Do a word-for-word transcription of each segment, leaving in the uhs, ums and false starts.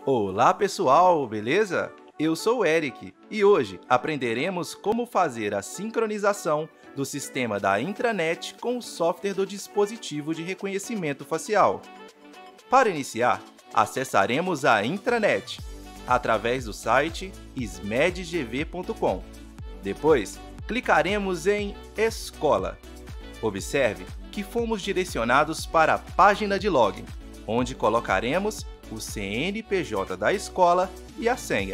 Olá pessoal, beleza? Eu sou o Eric e hoje aprenderemos como fazer a sincronização do sistema da intranet com o software do dispositivo de reconhecimento facial. Para iniciar, acessaremos a intranet através do site smedgv ponto com. Depois, clicaremos em Escola. Observe que fomos direcionados para a página de login, onde colocaremos o C N P J da escola e a senha.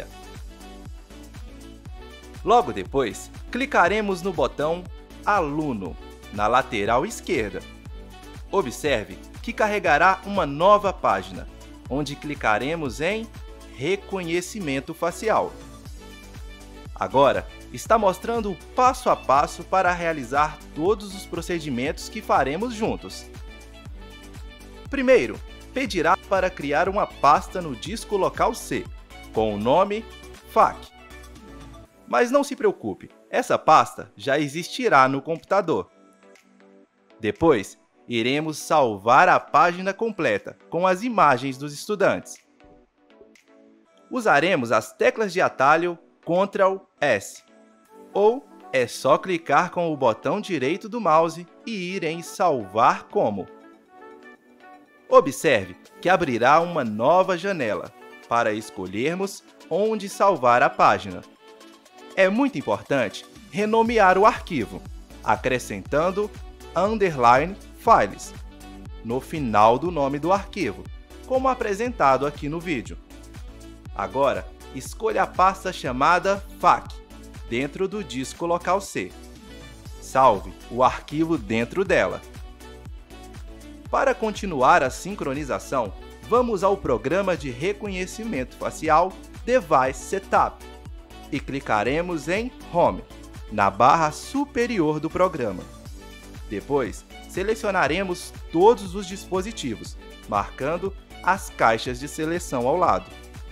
Logo depois, clicaremos no botão Aluno, na lateral esquerda. Observe que carregará uma nova página, onde clicaremos em Reconhecimento Facial. Agora, está mostrando o passo a passo para realizar todos os procedimentos que faremos juntos. Primeiro, pedirá para criar uma pasta no disco local C, com o nome F A Q. Mas não se preocupe, essa pasta já existirá no computador. Depois, iremos salvar a página completa com as imagens dos estudantes. Usaremos as teclas de atalho control S, ou é só clicar com o botão direito do mouse e ir em Salvar como. Observe que abrirá uma nova janela para escolhermos onde salvar a página. É muito importante renomear o arquivo, acrescentando underline files no final do nome do arquivo, como apresentado aqui no vídeo. Agora, escolha a pasta chamada F A Q dentro do disco local C. Salve o arquivo dentro dela. Para continuar a sincronização, vamos ao programa de reconhecimento facial Device Setup e clicaremos em Home, na barra superior do programa. Depois, selecionaremos todos os dispositivos, marcando as caixas de seleção ao lado.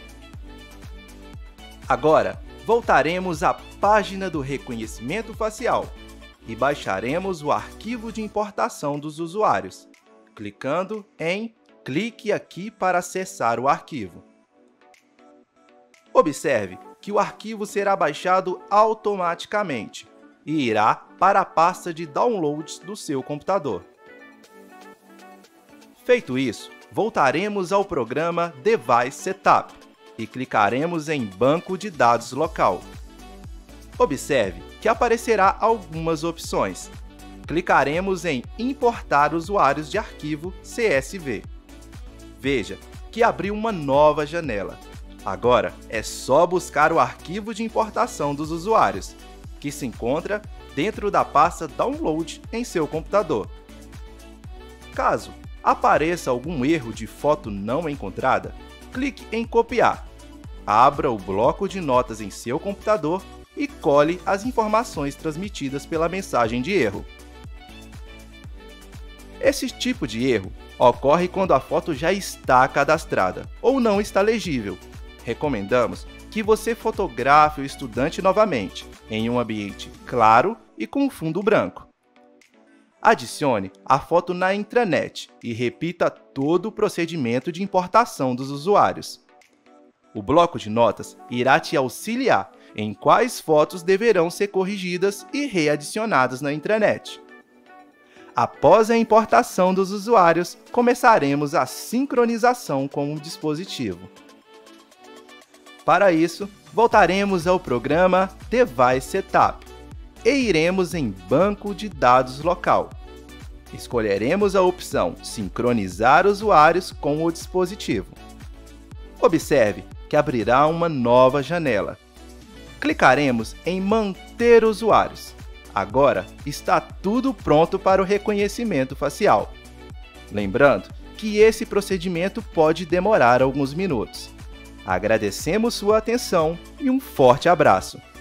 Agora, voltaremos à página do reconhecimento facial e baixaremos o arquivo de importação dos usuários, clicando em Clique aqui para acessar o arquivo. Observe que o arquivo será baixado automaticamente e irá para a pasta de downloads do seu computador. Feito isso, voltaremos ao programa Device Setup e clicaremos em Banco de Dados Local. Observe que aparecerá algumas opções. Clicaremos em Importar usuários de arquivo C S V. Veja que abriu uma nova janela. Agora é só buscar o arquivo de importação dos usuários, que se encontra dentro da pasta Download em seu computador. Caso apareça algum erro de foto não encontrada, clique em Copiar. Abra o bloco de notas em seu computador e cole as informações transmitidas pela mensagem de erro. Esse tipo de erro ocorre quando a foto já está cadastrada ou não está legível. Recomendamos que você fotografe o estudante novamente, em um ambiente claro e com fundo branco. Adicione a foto na intranet e repita todo o procedimento de importação dos usuários. O bloco de notas irá te auxiliar em quais fotos deverão ser corrigidas e readicionadas na intranet. Após a importação dos usuários, começaremos a sincronização com o dispositivo. Para isso, voltaremos ao programa Device Setup e iremos em Banco de Dados Local. Escolheremos a opção Sincronizar usuários com o dispositivo. Observe que abrirá uma nova janela. Clicaremos em Manter usuários. Agora está tudo pronto para o reconhecimento facial. Lembrando que esse procedimento pode demorar alguns minutos. Agradecemos sua atenção e um forte abraço!